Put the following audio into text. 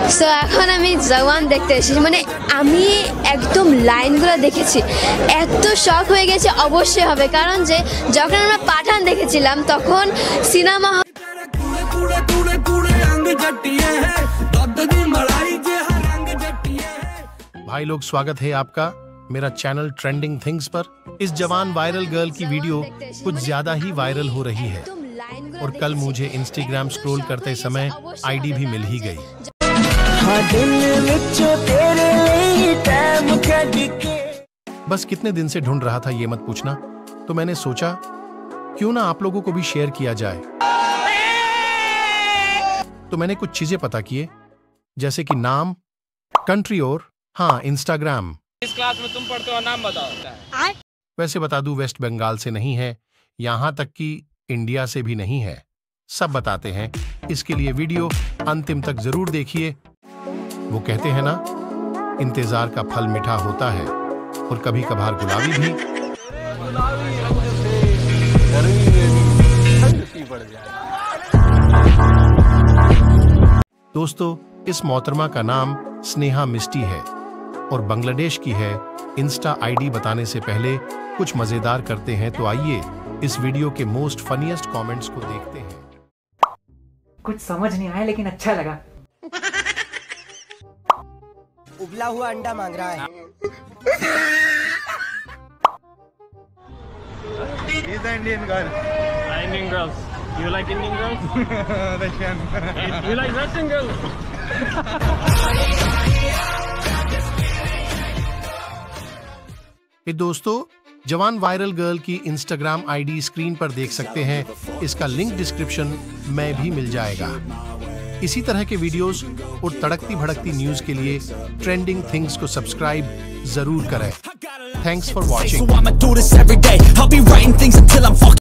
So এখন আমি জওয়ান দেখতে এসেছি, মানে আমি একদম লাইনগুলো দেখেছি, এত শক হয়ে গেছে। অবশ্যই হবে, কারণ যে যখন আমরা পাঠান দেখেছিলাম তখন সিনেমা भाई लोग, स्वागत है आपका मेरा चैनल ट्रेंडिंग थिंग्स पर। इस जवान वायरल गर्ल की वीडियो कुछ ज्यादा ही वायरल हो रही है और कल मुझे इंस्टाग्राम स्क्रॉल करते समय आईडी भी मिल ही गई। बस कितने दिन से ढूंढ रहा था ये मत पूछना, तो मैंने सोचा क्यों ना आप लोगों को भी शेयर किया जाए। तो मैंने कुछ चीजें पता किए, जैसे कि नाम, कंट्री और हाँ इंस्टाग्राम। इस क्लास में तुम पढ़ते हो, नाम बताओ। वैसे बता दूं, वेस्ट बंगाल से नहीं है, यहां तक कि इंडिया से भी नहीं है। सब बताते हैं, इसके लिए वीडियो अंतिम तक जरूर देखिए। वो कहते हैं ना, इंतजार का फल मीठा होता है और कभी कभार गुलाबी भी। दोस्तों, इस मोहतरमा का नाम स्नेहा मिस्टी है और बांग्लादेश की है। इंस्टा आईडी बताने से पहले कुछ मजेदार करते हैं, तो आइए इस वीडियो के मोस्ट फनीएस्ट कमेंट्स को देखते हैं। कुछ समझ नहीं आया लेकिन अच्छा लगा। उबला हुआ अंडा मांग रहा है। He's the Indian girl. Indian girls. You like Indian girls? Russian. You like Russian girls? दोस्तों, जवान वायरल गर्ल की इंस्टाग्राम आईडी स्क्रीन पर देख सकते हैं। इसका लिंक डिस्क्रिप्शन में भी मिल जाएगा। इसी तरह के वीडियोस और तड़कती भड़कती न्यूज के लिए ट्रेंडिंग थिंग्स को सब्सक्राइब जरूर करें। Thanks for watching.